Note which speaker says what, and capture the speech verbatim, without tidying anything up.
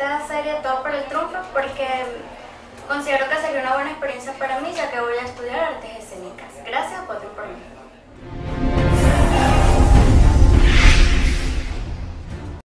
Speaker 1: esta serie Todo por el Triunfo porque considero que sería una buena experiencia para mí, ya que voy a estudiar artes escénicas.